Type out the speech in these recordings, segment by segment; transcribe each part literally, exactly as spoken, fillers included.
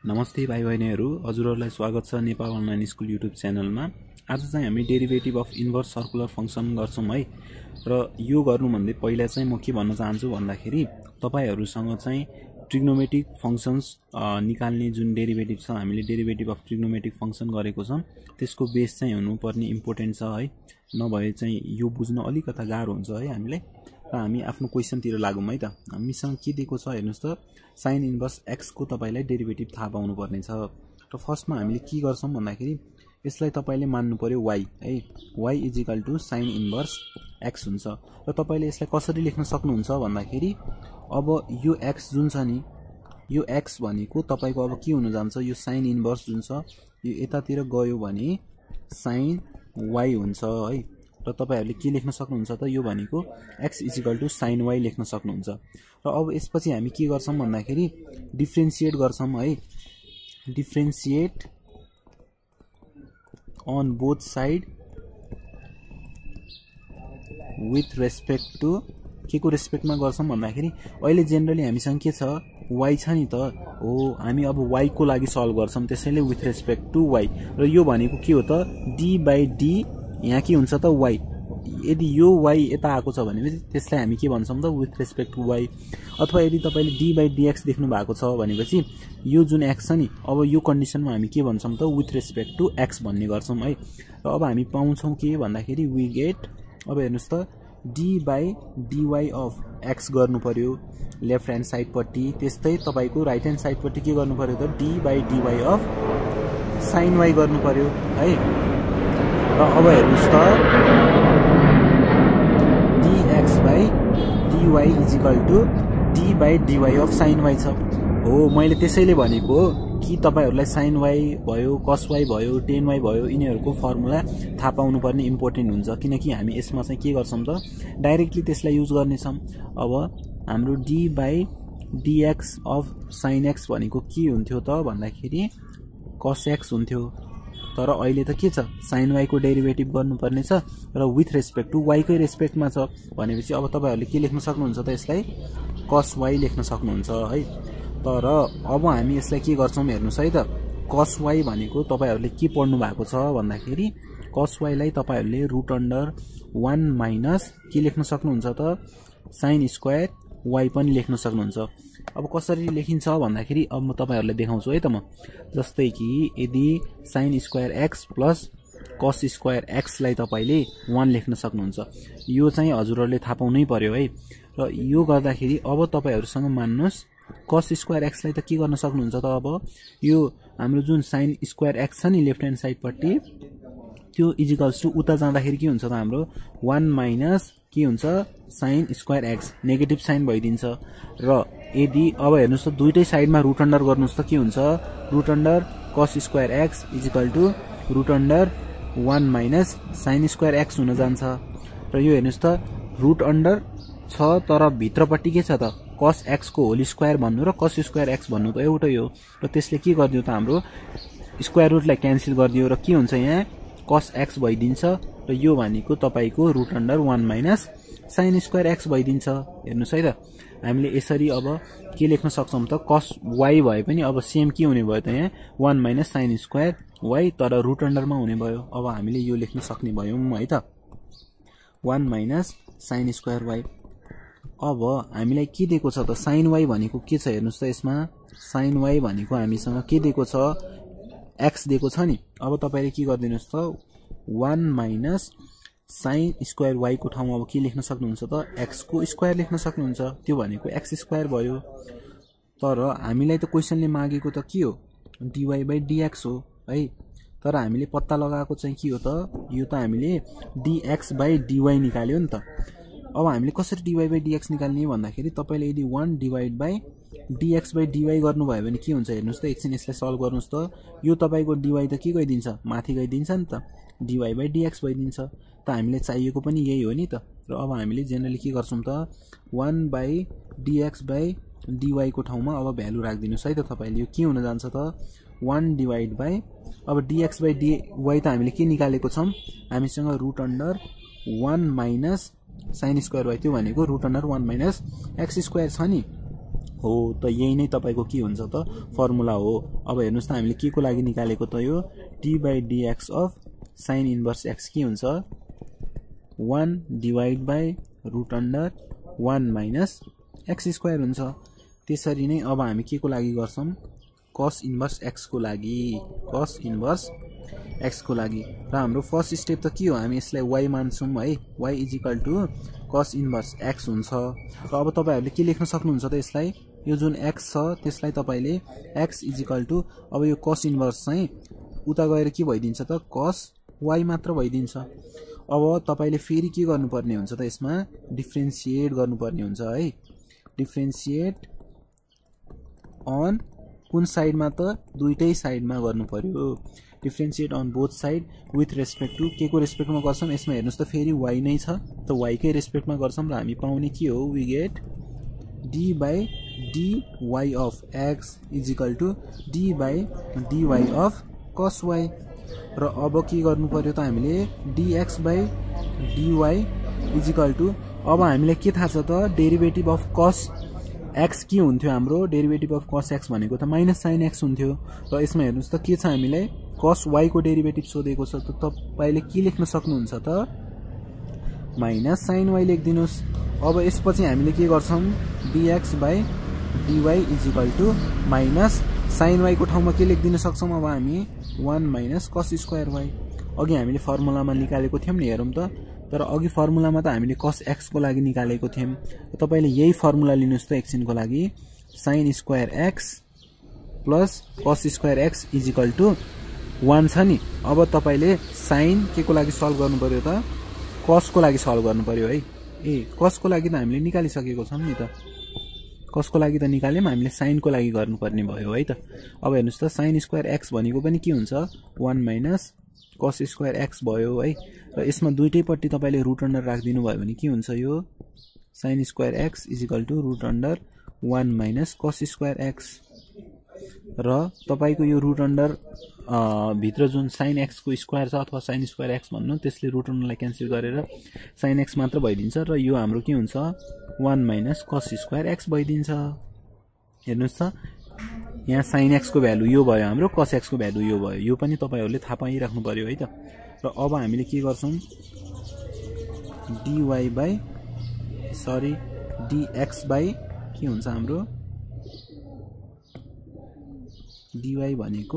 नमस्ते भाइ बहिनीहरू, हजुरहरूलाई स्वागत छ नेपाल अनलाइन स्कुल युट्युब च्यानलमा। आज चाहिँ हामी derivative of inverse circular function गर्छौं है। र यो गर्नुभन्दा पहिला चाहिँ म के भन्न चाहन्छु भन्दाखेरि तपाईहरुसँग चाहिँ ट्रिग्नोमेट्रिक फंक्शन्स निकाल्ने जुन डेरिभेटिभ छ, हामीले डेरिभेटिभ अफ ट्रिग्नोमेट्रिक फंक्सन गरेको छौं, त्यसको बेस चाहिँ हुनुपर्ने इम्पोर्टेन्ट छ है। नभए चाहिँ यो बुझ्न अलिकता गाह्रो हुन्छ है हामीलाई। र हामी आफ्नो क्वेशनतिर लागौं है त। हामीसँग के दिएको छ हेर्नुस् त, साइन इन्भर्स x को तपाईलाई डेरिभेटिभ थाहा पाउनु पर्ने छ। र फर्स्टमा हामीले के गर्छौं भन्दाखेरि यसलाई तपाईले मान्नु पर्यो y है। y is equal to sine inverse x हुन्छ। र तपाईले यसलाई कसरी लेख्न सक्नुहुन्छ भन्दाखेरि अब यो x जुन छ नि, यो x भनेको तपाईको अब के हुन जान्छ, यो साइन इन्भर्स जुन छ यो यतातिर गयो भने साइन y हुन्छ है। र तपाईहरुले के लेख्न सक्नुहुन्छ त, यो भनेको x is equal to sine y लेख्न सक्नुहुन्छ। र अब यसपछि हामी के गर्छौं भन्दाखेरि डिफरेन्शिएट गर्छौं है। Differentiate on both side with respect to के को रेस्पेक्टमा गर्छौं भन्दाखेरि अहिले जेनरली हामीसँग के छ, y छ नि त हो। हामी अब y को लागि सल्भ गर्छौं, त्यसैले विथ रेस्पेक्ट टु y। र यो भनेको के हो त, d बाइ d यहाँ के हुन्छ त y। यदि यो y यता आएको छ भने त्यसलाई हामी के भन्छौं त, विथ रेस्पेक्ट टु y। अथवा यदि तपाईले d बाइ dx देख्नु भएको छ भनेपछि यो जुन x छ नि, अब यो कन्डिसनमा हामी के भन्छौं त, विथ रेस्पेक्ट टु x भन्ने गर्छौं है। र अब हामी पाउँछौं के भन्दाखेरि वी गेट, अब हेर्नुस् त, d by dy of x गर्नु पर्यो लेफ्ट ह्यान्ड साइड पट्टि, त्यस्तै तपाईको राइट ह्यान्ड साइड पट्टि के गर्नु पर्यो त, d by dy of sine y गर्नु पर्यो है। र अब हेर्नुस् त, dx by dy is equal to d by dy of sine y छ हो। मैले त्यसैले भनेको कि तपाईहरुलाई साइन y भयो, cos y भयो, tan y भयो, यिनीहरुको फर्मुला थाहा पाउनु पर्ने इम्पोर्टेन्ट हुन्छ। किनकि हामी यसमा चाहिँ के गर्छौं त, डाइरेक्टली त्यसलाई युज गर्ने छौं। अब हाम्रो d by dx of sine x भनेको के हुन्थ्यो त भन्दाखेरि cos x हुन्थ्यो। तर अहिले त के छ, साइन y को डेरिभेटिभ गर्नुपर्ने छ र विथ रेस्पेक्ट टु y कै रेस्पेक्टमा छ भनेपछि अब तपाईहरुले के लेख्न सक्नुहुन्छ त, यसलाई cos y लेख्न सक्नुहुन्छ है। तर अब हामी यसलाई के गर्छौं हेर्नुस् है त, cos y भनेको तपाईहरुले के पढ्नु भएको छ भन्दाखेरि cos y लाई तपाईहरुले रुट अन्डर वन माइनस के लेख्न सक्नुहुन्छ त, साइन स्क्वायर y पनि लेख्न सक्नुहुन्छ। अब कसरी लेखिन्छ भन्दाखेरि अब म तपाईहरुलाई देखाउँछु है त म। जस्तै कि यदि sine square x plus cos square x लाई तपाईले वन लेख्न सक्नुहुन्छ, यो चाहिँ हजुरहरुले थाहा पाउनै पर्यो है। र यो गर्दाखेरि अब तपाईहरुसँग मान्नुस् cos स्क्वायर x लाई त के गर्न सक्नुहुन्छ त, अब यो हाम्रो जुन साइन स्क्वायर x छ नि लेफ्ट ह्यान्ड साइड पट्टि, त्यो इजिकल्स टु उता जाँदाखेरि के हुन्छ त, हाम्रो वन माइनस के हुन्छ sine square x, negative sine भइदिन्छ। र यदि अब हेर्नुस् त, दुईटै साइडमा रुट अन्डर गर्नुस् त के हुन्छ, root under cos square x is equal to root under one minus sine square x हुन जान्छ। र यो हेर्नुस् त, रुट अन्डर छ तर भित्रपट्टि के छ त, cos x को होल स्क्वायर भन्नु र cos स्क्वायर x भन्नु त एउटै हो। र त्यसले के गर्दियो त, हाम्रो स्क्वायर रुटलाई क्यान्सल गरिदियो र के हुन्छ यहाँ cos x भइदिन्छ। र यो भनेको तपाईको root under one minus sine square x भइदिन्छ। हेर्नुस् है त, हामीले यसरी अब के लेख्न सक्छौं त, cos y भए पनि अब सेम के हुने भयो त, यहाँ one minus sine square y तर रुट अन्डरमा हुने भयो। अब हामीले यो लेख्न सक्ने भयौं है त, one minus sine square y। अब हामीलाई के दिएको छ त, साइन y भनेको के छ हेर्नुस् त, यसमा साइन y भनेको हामीसँग के दिएको छ, x दिएको छ नि। अब तपाईले के गर्दिनुस् त, one minus sine square y को ठाउँमा अब के लेख्न सक्नुहुन्छ त, x को स्क्वायर लेख्न सक्नुहुन्छ, त्यो भनेको x स्क्वायर भयो। तर हामीलाई त क्वेशनले मागेको त के हो, dy बाइ dx हो है। तर हामीले पत्ता लगाएको चाहिँ के हो त, यो त हामीले dx बाइ dy निकाल्यो नि त। अब हामीले कसरी dy बाइ dx निकाल्ने भन्दाखेरि तपाईले यदि one divide by dx by dy गर्नुभयो भने के हुन्छ हेर्नुस् त, एकछिन यसलाई सल्भ गर्नुस् त, यो तपाईको dy त के गइदिन्छ, माथि गइदिन्छ नि त, dy बाइ dx भइदिन्छ। त हामीले चाहिएको पनि यही हो नि त। र अब हामीले जेनरली के गर्छौं त, one by dx by dy को ठाउँमा अब भ्यालु राख्दिनुस् है त तपाईले। यो के हुन जान्छ त, वन डिवाइड बाइ, अब dx बाइ dy त हामीले के निकालेको छौं, हामीसँग root under one minus sine square y, त्यो भनेको root under one minus x square छ नि। हो त यही नै तपाईको के हुन्छ त फर्मुला हो। अब हेर्नुस् त हामीले के को लागि निकालेको त यो d by dx of sin inverse x के हुन्छ one divide by root under one minus x square हुन्छ। त्यसरी नै अब हामी के को लागि गर्छौं cos inverse x को लागि cos inverse x को लागि र हाम्रो फर्स्ट स्टेप त के हो हामी यसलाई y मान्छौं है y is equal to cos inverse x हुन्छ। र अब तपाईहरुले के लेख्न सक्नुहुन्छ त यसलाई यो जुन x छ त्यसलाई तपाईले x is equal to अब यो cos inverse चाहिँ उता गएर के भइदिन्छ त cos y मात्र भइदिन्छ। अब तपाईले फेरि के गर्नुपर्ने हुन्छ त यसमा डिफरेन्शिएट गर्नुपर्ने हुन्छ है डिफरेन्शिएट अन कुन साइडमा त दुईटै साइडमा गर्नु पर्यो differentiate on both side with respect to के को रेस्पेक्टमा गर्छौं यसमा हेर्नुस् त फेरि y नै छ त y कै रेस्पेक्टमा गर्छौं र हामी पाउने के हो we get d by dy of x is equal to d by dy of cos y र अब के गर्नु पर्यो त हामीले dx by dy is equal to अब हामीले के थाहा छ त डेरिभेटिभ अफ cos x के हुन्थ्यो हाम्रो डेरिभेटिभ अफ cos x भनेको त माइनस sin x हुन्थ्यो र यसमा हेर्नुस् त के छ हामीलाई cos y को डेरिभेटिभ सोधेको छ त तपाईले के लेख्न सक्नुहुन्छ त माइनस sin y लेख्दिनुस्। अब यसपछि हामीले के गर्छौं dx by dy is equal to minus sin y को ठाउँमा के लेख्दिन सक्छौं अब हामी one minus cos square y अघि हामीले फर्मुलामा निकालेको थियौं नि हेरौं त तर अघि फर्मुलामा त हामीले cos x को लागि निकालेको थियौं तपाईले यही फर्मुला लिनुस् त एकछिनको लागि sin square x plus cos square x is equal to one छ नि। अब तपाईले sin के को लागि सल्भ गर्नु पर्यो त cos को लागि सल्भ गर्नु पर्यो है ए cos को लागि त हामीले निकालिसकेको छौं नि त cos को लागि त निकाल्यौं हामीले sin को लागि गर्नुपर्ने भयो है त। अब हेर्नुस् त sin square x भनेको पनि के हुन्छ one minus cos square x भयो है र यसमा दुईटैपट्टि तपाईले रुट अन्डर राख्दिनु भयो भने के हुन्छ यो sin square x is equal to root under one minus cos square x र तपाईको यो रुट अन्डर भित्र जुन sin x को स्क्वायर छ अथवा sin square x भन्नु त्यसले रुट अन्डरलाई क्यान्सल गरेर sin x मात्र भइदिन्छ र यो हाम्रो के हुन्छ one minus cos square x भइदिन्छ। हेर्नुस् त यहाँ sin x को भ्यालु यो भयो हाम्रो cos x को भ्यालु यो भयो यो पनि तपाईहरुले थाहा पाइराख्नु पर्यो है त। र अब हामीले के गर्छौं dy by sorry dx by के हुन्छ हाम्रो dy भनेको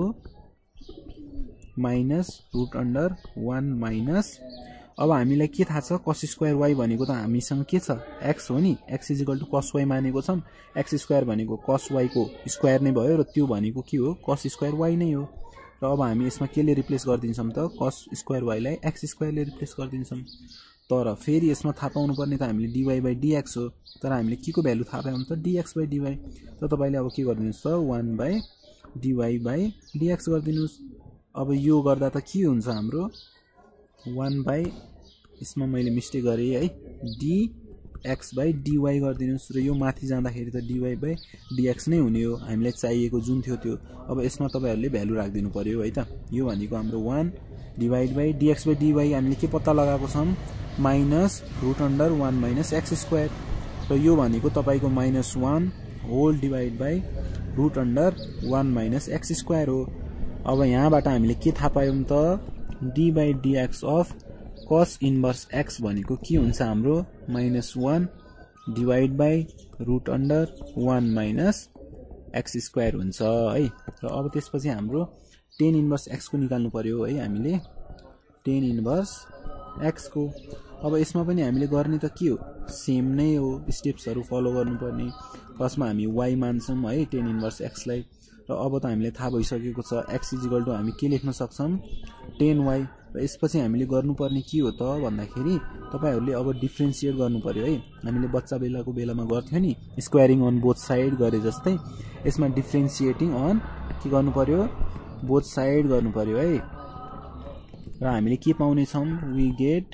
minus root under one minus अब हामीलाई के थाहा छ cos स्क्वायर y भनेको त हामीसँग के छ x हो नि x is equal to cos y मानेको छौं x स्क्वायर भनेको cos y को स्क्वायर नै भयो र त्यो भनेको के हो cos स्क्वायर y नै हो र अब हामी यसमा केले रिप्लेस गर्दिन्छौं त cos स्क्वायर y लाई x स्क्वायर ले रिप्लेस गर्दिन्छौं तर फेरि यसमा थाहा पाउनु पर्ने त हामीले dy by dx हो तर हामीले के को भ्यालु थाहा पायौं त dx by dy त तपाईले अब के गर्दिनुस् त one by dy by dx गर्दिनुस्। अब यो गर्दा त के हुन्छ हाम्रो one by यसमा मैले मिस्टेक गरे है dx by dy गर्दिनुस् र यो माथि जाँदाखेरि त dy by dx नै हुने हो हामीलाई चाहिएको जुन थियो त्यो। अब यसमा तपाईहरुले भ्यालु राख्दिनु पर्यो है त यो भनेको हाम्रो one divide by dx by dy हामीले के पत्ता लगाएको छौं minus root under one minus x square र यो भनेको तपाईको minus one whole divide by root under one minus x square हो। अब यहाँबाट हामीले के थाहा पायौं त d by dx of cos inverse x भनेको के हुन्छ हाम्रो minus one divide by root under one minus x square हुन्छ है। र अब त्यसपछि हाम्रो tan इन्भर्स x को निकाल्नु पर्यो है हामीले tan इन्भर्स x को। अब यसमा पनि हामीले गर्ने त के हो सेम नै हो स्टेप्सहरु फलो गर्नुपर्ने फर्स्टमा हामी y मान्छौं है tan इन्भर्स x लाई र अब त हामीले थाहा भइसकेको छ x is equal to हामी के लेख्न सक्छौं tan y र यसपछि हामीले गर्नुपर्ने के हो त भन्दाखेरि तपाईहरुले अब डिफरेन्शिएट गर्नु पर्यो है हामीले बच्चा बेलाको बेलामा गर्थ्यौ नि स्क्वायरिङ अन बोथ साइड गरे जस्तै यसमा डिफरेन्शिएटिङ अन के गर्नु पर्यो बोथ साइड गर्नु पर्यो है र हामीले के पाउने छौं वी गेट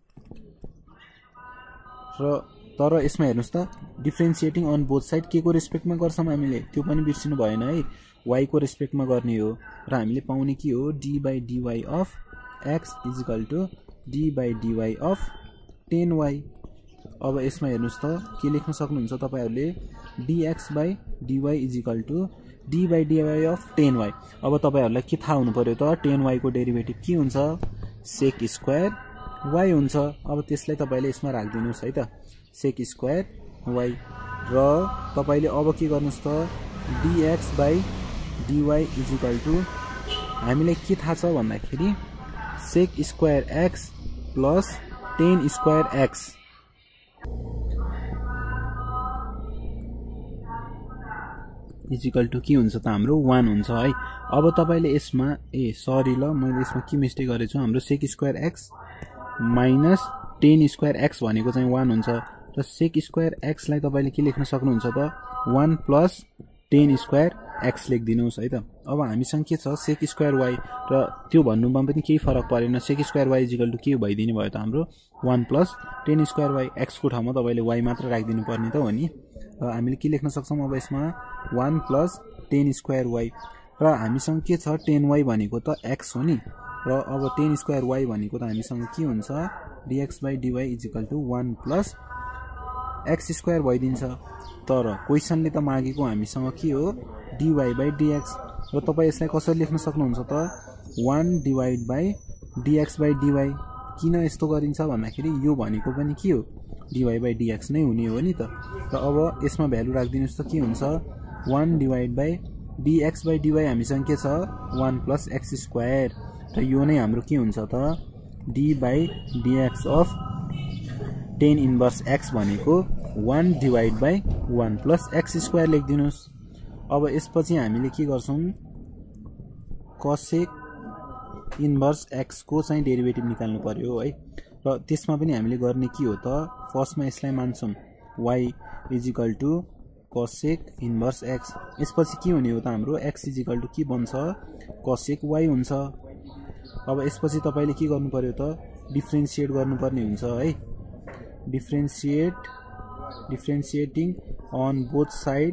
र तर यसमा हेर्नुस् त डिफरेन्शिएटिङ अन बोथ साइड के को रेस्पेक्टमा गर्छौं हामीले त्यो पनि बिर्सिनु भएन है y को रेस्पेक्टमा गर्ने हो र हामीले पाउने के हो d by dy of x is equal to d by dy of tan y। अब यसमा हेर्नुस् त के लेख्न सक्नुहुन्छ तपाईहरुले dx by dy is equal to d by dy of tan y। अब तपाईहरुलाई के थाहा हुनु पर्यो त tan y को डेरिभेटिभ के हुन्छ sec स्क्वायर y हुन्छ। अब त्यसलाई तपाईले यसमा राख्दिनुस् है त sec स्क्वायर y र तपाईले अब के गर्नुस् त dx by dy is equal to हामीलाई के थाहा छ भन्दाखेरि sec square x plus tan square x is equal to के हुन्छ त हाम्रो one हुन्छ है। अब तपाईले यसमा ए सरी ल मैले यसमा के मिस्टेक गरेछु हाम्रो sec square x minus tan square x भनेको चाहिँ one हुन्छ र sec स्क्वायर x लाई तपाईले के लेख्न सक्नुहुन्छ त one plus tan square x लेख्दिनुस् है त। अब हामीसँग के छ sec स्क्वायर y र त्यो भन्नुमा पनि केही फरक परेन sec square y is equal to के भइदिने भयो त हाम्रो one plus tan square y x को ठाउँमा तपाईले y मात्र राख्दिनु पर्ने त हो नि। र हामीले के लेख्न सक्छौं अब यसमा one plus tan square y र हामीसँग के छ tan y भनेको त x हो नि र अब tan स्क्वायर y भनेको त हामीसँग के हुन्छ dx by dy is equal to one plus x square भइदिन्छ। तर क्वेशनले त मागेको हामीसँग के हो dy by dx र तपाई यसलाई कसरी लेख्न सक्नुहुन्छ त one divided by dx by dy। किन यस्तो गरिन्छ भन्दाखेरि यो भनेको पनि के हो dy by dx नै हुने हो नि त। र अब यसमा भ्यालु राख्दिनुस् त के हुन्छ one divided by dx by dy हामीसँग के छ one plus x स्क्वायर र यो नै हाम्रो के हुन्छ त d by dx of tan inverse x भनेको one divided by one plus x square लेख्दिनुस्। अब यसपछि हामीले के गर्छौं cosec इन्भर्स x को चाहिँ डेरिभेटिभ निकाल्नु पर्यो है। र त्यसमा पनि हामीले गर्ने के हो त फर्स्टमा यसलाई मान्छौं y is equal to cosec inverse x। यसपछि के हुने हो त हाम्रो x is equal to के बन्छ cosec y हुन्छ। अब यसपछि तपाईले के गर्नु पर्यो त डिफरेन्शिएट गर्नुपर्ने हुन्छ है। Differentiate differentiating on both side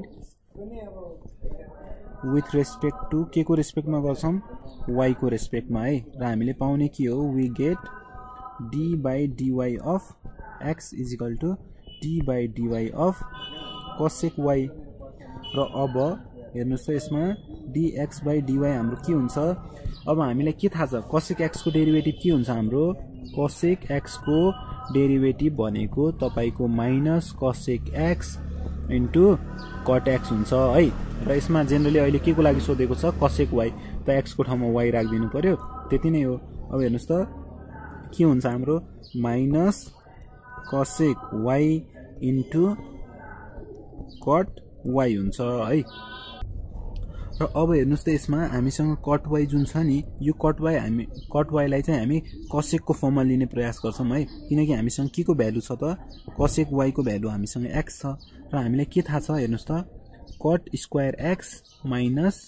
with respect to के को रेस्पेक्टमा गर्छौं y को रेस्पेक्टमा है। र हामीले पाउने के हो we get d by dy of x is equal to d by dy of cosec y। र अब हेर्नुस् त यसमा dx by dy हाम्रो के हुन्छ अब हामीलाई के थाहा छ cosec x को डेरिभेटिभ के हुन्छ हाम्रो cosec x को डेरिभेटिभ भनेको तपाईको minus cosec x into cot x हुन्छ है। र यसमा जेनरली अहिले के को लागि सोधेको छ cosec y त x को ठाउँमा y राख्दिनु पर्यो त्यति नै हो। अब हेर्नुस् त के हुन्छ हाम्रो minus cosec y into cot y हुन्छ है। र अब हेर्नुस् त यसमा हामीसँग cot y जुन छ नि यो cot y हामी cot y लाई चाहिँ हामी cosec को फर्ममा लिने प्रयास गर्छौं है किनकि हामीसँग के को भ्यालु छ त cosec y को भ्यालु हामीसँग x छ। र हामीलाई के थाहा छ हेर्नुस् त cot स्क्वायर x माइनस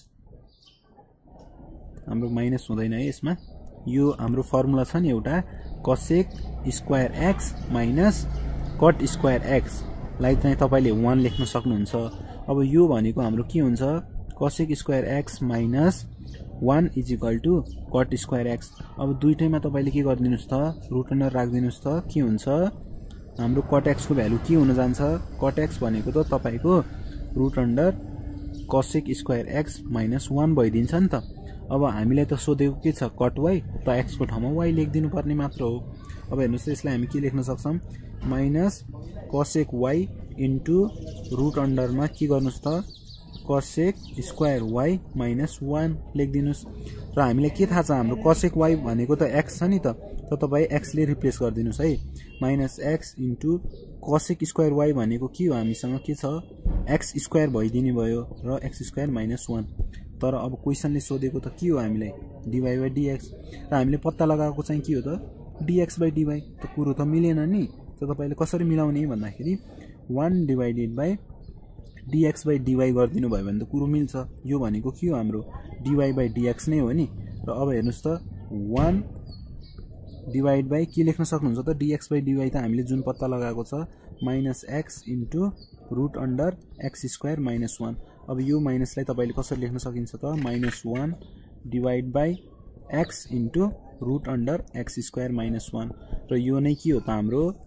हाम्रो माइनस हुँदैन है यसमा यो हाम्रो फर्मुला छ नि एउटा cosec square x minus cot square x लाई चाहिँ तपाईले one लेख्न सक्नुहुन्छ। अब यो भनेको हाम्रो के हुन्छ cosec square x minus one is equal to cot square x। अब दुईटैमा तपाईले के गर्दिनुस् त रुट अन्डर राख्दिनुस् त के हुन्छ हाम्रो cot x को भ्यालु के हुन जान्छ cot x भनेको त तपाईको root under cosec square x minus one भइदिन्छ नि त। अब हामीलाई त सोधेको के छ cot y त x को ठाउँमा y लेख्दिनु पर्ने मात्र हो। अब हेर्नुस् त यसलाई हामी के लेख्न सक्छौं minus cosec y into root अन्डरमा के गर्नुस् त cosec square y minus one लेख्दिनुस्। र हामीलाई के थाहा छ हाम्रो cosec y भनेको त x छ नि त त तपाई x ले रिप्लेस गर्दिनुस् है minus x into cosec square y भनेको के हो हामीसँग के छ x स्क्वायर भइदिने भयो र x स्क्वायर माइनस one। तर अब क्वेशनले सोधेको त के हो हामीलाई dy by dx र हामीले पत्ता लगाएको चाहिँ के हो त dx by dy त कुरो त मिलेन नि त तपाईले कसरी मिलाउने भन्दाखेरि one divided by dx by dy गर्दिनु भयो भने त कुरो मिल्छ। यो भनेको के हो हाम्रो dy by dx नै हो नि। र अब हेर्नुस् त one डिवाइड बाइ के लेख्न सक्नुहुन्छ त dx by dy त हामीले जुन पत्ता लगाएको छ minus x into root under x square minus one। अब यो माइनसलाई तपाईले कसरी लेख्न सकिन्छ त minus one divide by x into root under x square minus one। र यो नै के हो त हाम्रो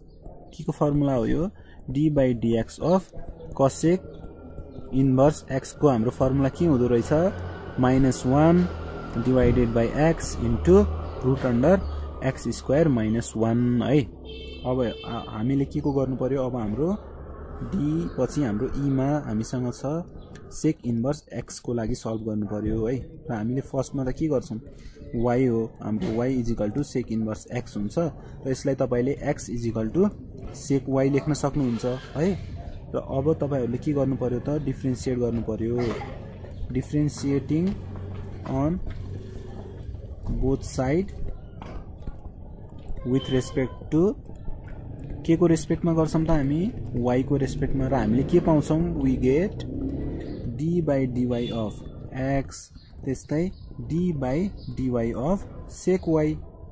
के को फर्मुला हो यो d by dx of cosec inverse x को हाम्रो फर्मुला के हुँदो रहेछ minus one divided by x into root under x square minus one है। अब हामीले के को गर्नु पर्यो अब हाम्रो d पछि हाम्रो e मा हामीसँग छ सेक इन्भर्स x को लागि सल्भ गर्नु पर्यो है। र हामीले फर्स्टमा त के गर्छौं y हो हाम्रो y is equal to sec inverse x हुन्छ र यसलाई तपाईले x is equal to sec y लेख्न सक्नुहुन्छ है। र अब तपाईहरुले के गर्नु पर्यो त डिफरेन्शिएट गर्नु पर्यो differentiating on both side with respect to के को रेस्पेक्टमा गर्छौं त हामी y को रेस्पेक्टमा र हामीले के पाउँछौं we get d by dy of x त्यस्तै d by dy of sec y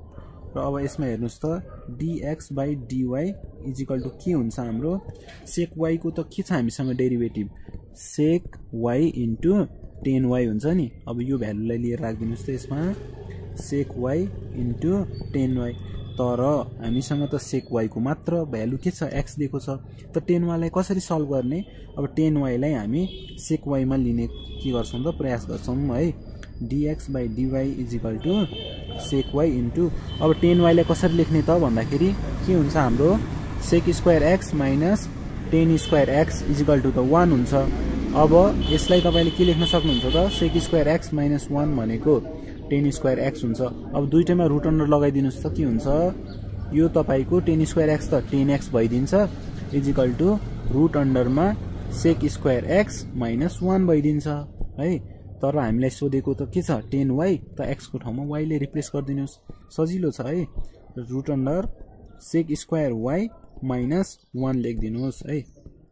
र अब यसमा हेर्नुस् त dx by dy is equal to के हुन्छ हाम्रो sec y को त के छ हामीसँग derivative sec y into tan y हुन्छ नि। अब यो भ्यालुलाई लिएर राख्दिनुस् त यसमा sec y into tan y तर हामीसँग त sec y को मात्र भ्यालु के छ x दिएको छ त टेन वाई लाई कसरी सल्भ गर्ने अब टेन वाई लाई हामी sec y मा लिने के गर्छौं त प्रयास गर्छौं है dx by dy is equal to sec y into अब टेन वाई लाई कसरी लेख्ने त भन्दाखेरि के हुन्छ हाम्रो sec square x minus tan square x is equal to त वन हुन्छ। अब यसलाई तपाईले के लेख्न सक्नुहुन्छ त sec square x minus one भनेको टेन स्क्वायर x हुन्छ। अब दुईटैमा रुट अन्डर लगाइदिनुस् त के हुन्छ यो तपाईको टेन स्क्वायर x त टेन एक्स भइदिन्छ इज इक्वल टु रुट अन्डरमा sec square x minus one भइदिन्छ है। तर हामीलाई सोधेको त के छ टेन वाई त x को ठाउँमा y ले रिप्लेस गरिदिनुस् सजिलो छ है root under sec square y minus one लेखिदिनुस् है।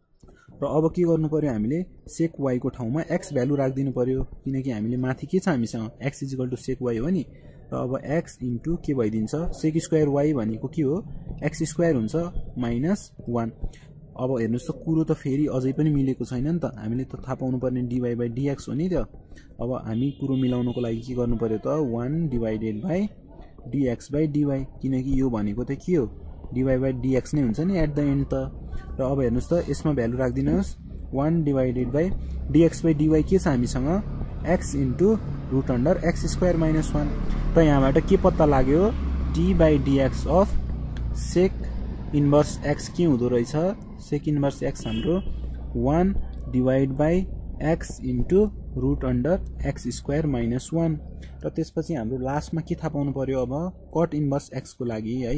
र अब के गर्नु पर्यो हामीले sec y को ठाउँमा x भ्यालु राख्दिनु पर्यो किनकि हामीले माथि के छ हामीसँग x is equal to sec y हो नि। र अब x इन्टु के भइदिन्छ sec स्क्वायर y भनेको के हो x स्क्वायर हुन्छ माइनस वन। अब हेर्नुस् त कुरो त फेरि अझै पनि मिलेको छैन नि त हामीले त थाहा पाउनु पर्ने dy by dx हो नि त। अब हामी कुरो मिलाउनको लागि के गर्नु पर्यो त one divided by dx by dy किनकि यो भनेको त के हो dy by dx नै हुन्छ नि एट द एन्ड त। र अब हेर्नुस् त यसमा भ्यालु राख्दिनुस् one divided by dx by dy के छ हामीसँग x into root under x square minus one. त यहाँबाट के पत्ता लाग्यो d by dx of sec inverse x के हुँदो रहेछ sec इन्भर्स x हाम्रो one divide by x into root under x square minus one. र त्यसपछि हाम्रो लास्टमा के थाहा पाउनु पर्यो अब कट इन्भर्स x को लागि है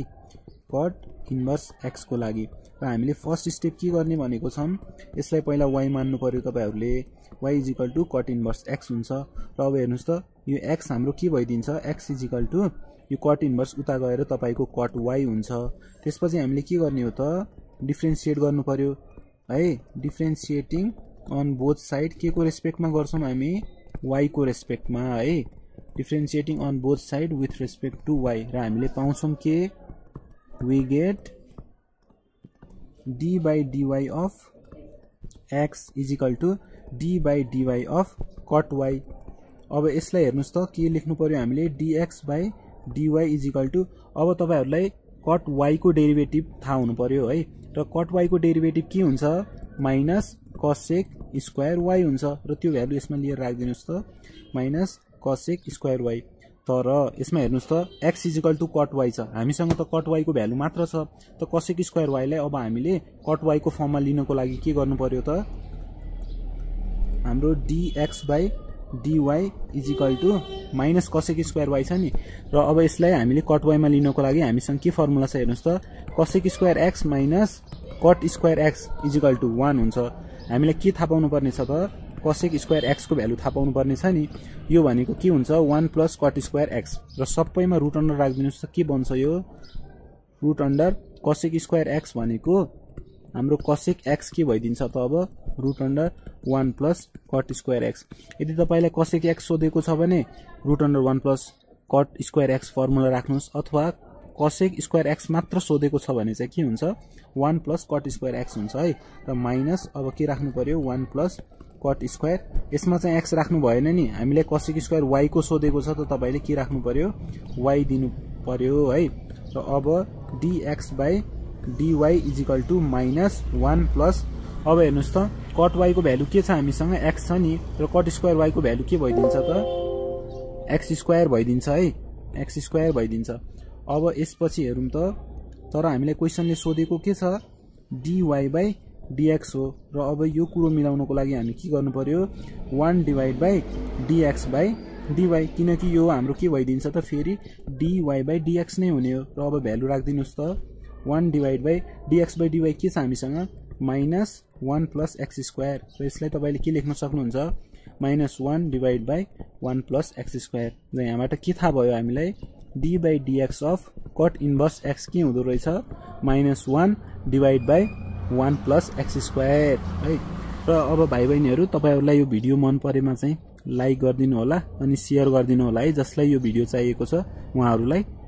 कट इन्भर्स x को लागि। र हामीले फर्स्ट स्टेप के गर्ने भनेको छौं यसलाई पहिला y मान्नु पर्यो तपाईहरुले y is equal to cot inverse x हुन्छ। र अब हेर्नुस् त यो x हाम्रो के भइदिन्छ x इज इक्वल टु यो कट इन्भर्स उता गएर तपाईको कट y हुन्छ। त्यसपछि हामीले के गर्ने हो त डिफरेन्शिएट गर्नु पर्यो है डिफरेन्शिएटिङ अन बोथ साइड के को रेस्पेक्टमा गर्छौं हामी y को रेस्पेक्टमा है differentiating on both side with respect to y। र हामीले पाउँछौं के we get d by dy of x is equal to d by dy of cot y। अब यसलाई हेर्नुस् त के लेख्नु पर्यो हामीले dx by dy is equal to अब तपाईहरुलाई cot y को डेरिभेटिभ थाहा हुनु पर्यो है र cot y को डेरिभेटिभ के हुन्छ माइनस cosec स्क्वायर y हुन्छ। र त्यो भ्यालु यसमा लिएर राख्दिनुस् त माइनस cosec स्क्वायर y। तर यसमा हेर्नुस् त x is equal to cot y छ हामीसँग त कट y को भ्यालु मात्र छ त cosec स्क्वायर y लाई अब हामीले कट y को फर्ममा लिनको लागि के गर्नु पर्यो त हाम्रो dx by dy is equal to minus cosec square y छ नि। र अब यसलाई हामीले कट y मा लिनको लागि हामीसँग के फर्मुला छ हेर्नुस् त cosec square x minus cot square x is equal to one हुन्छ। हामीले के थाहा पाउनु पर्ने छ त cosec स्क्वायर x को भ्यालु थाहा पाउनु पर्ने छ नि यो भनेको के हुन्छ one plus cot square x र सबैमा रुट अन्डर राख्दिनुस् त के बन्छ यो root under cosec square x भनेको हाम्रो cosec x के भइदिन्छ त अब root under one plus cot square x। यदि तपाईलाई cosec x सोधेको छ भने root under one plus cot square x formula राख्नुस् अथवा cosec स्क्वायर x मात्र सोधेको छ भने चाहिँ के हुन्छ one plus cot square x हुन्छ है र माइनस अब के राख्नु पर्यो वन प्लस कट स्क्वायर यसमा चाहिँ x राख्नु भएन नि हामीले cosec स्क्वायर y को सोधेको छ त तपाईले के राख्नु पर्यो y दिनु पर्यो है। र अब dx by dy is equal to minus one plus अब हेर्नुहोस् त कट y को भ्यालु के छ हामीसँग x छ नि र कट स्क्वायर y को भ्यालु के भइदिन्छ त x स्क्वायर भइदिन्छ है x स्क्वायर भइदिन्छ। अब यसपछि हेरौँ त तर हामीलाई क्वेशनले सोधेको के छ dy बाई dx हो र अब यो कुरो मिलाउनको लागि हामी के गर्नु पर्यो one divide by dx by dy किनकि यो हाम्रो के भइदिन्छ त फेरि dy बाई dx नै हुने हो र अब भ्यालु राख्दिनुस् त one divide by dx by dy के छ हामीसँग minus one plus x square र यसलाई तपाईले के लेख्न सक्नुहुन्छ minus one divide by one plus x square र यहाँबाट के थाहा भयो हामीलाई d by dx of cot inverse x के हुँदो रहेछ minus one divide by one plus x square है। र अब भाइ बहिनीहरू तपाईहरुलाई यो भिडियो मन परेमा चाहिँ लाइक गरिदिनु होला अनि शेयर गरिदिनु होला है जसलाई यो भिडियो चाहिएको छ उहाँहरूलाई।